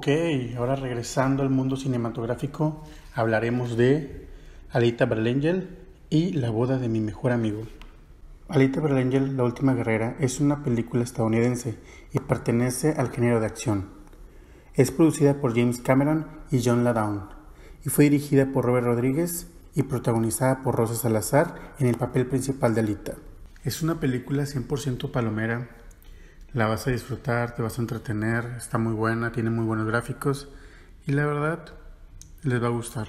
Ok, ahora regresando al mundo cinematográfico, hablaremos de Alita Battle Angel y La boda de mi mejor amigo. Alita Battle Angel, la última guerrera, es una película estadounidense y pertenece al género de acción. Es producida por James Cameron y John Ladaun y fue dirigida por Robert Rodríguez y protagonizada por Rosa Salazar en el papel principal de Alita. Es una película 100% palomera. La vas a disfrutar, te vas a entretener, está muy buena, tiene muy buenos gráficos y la verdad les va a gustar.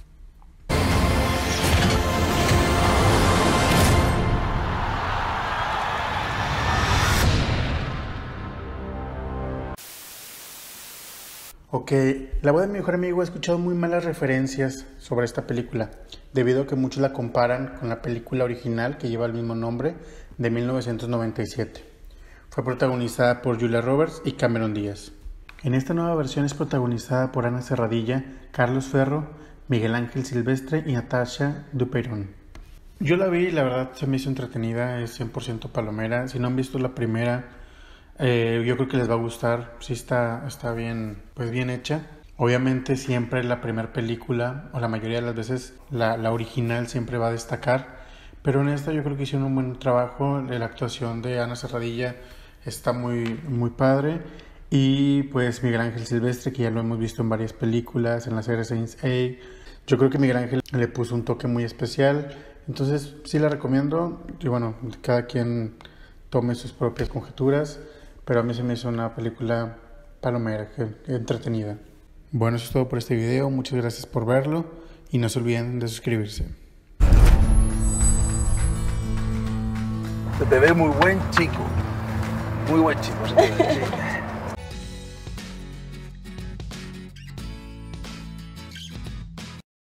Ok, La boda de mi mejor amigo, he escuchado muy malas referencias sobre esta película, debido a que muchos la comparan con la película original que lleva el mismo nombre de 1997. Fue protagonizada por Julia Roberts y Cameron Díaz. En esta nueva versión es protagonizada por Ana Serradilla, Carlos Ferro, Miguel Ángel Silvestre y Natasha Duperón. Yo la vi y la verdad se me hizo entretenida, es 100% palomera. Si no han visto la primera, yo creo que les va a gustar. Sí está bien, pues bien hecha. Obviamente siempre la primera película, o la mayoría de las veces, la original siempre va a destacar. Pero en esta yo creo que hicieron un buen trabajo. La actuación de Ana Serradilla está muy padre. Y pues Miguel Ángel Silvestre, que ya lo hemos visto en varias películas, en la serie Saint-Seiya. Yo creo que Miguel Ángel le puso un toque muy especial. Entonces sí la recomiendo. Y bueno, cada quien tome sus propias conjeturas. Pero a mí se me hizo una película palomera, entretenida. Bueno, eso es todo por este video. Muchas gracias por verlo. Y no se olviden de suscribirse. Se te ve muy buen chico. Muy buen chico, se te ve, sí.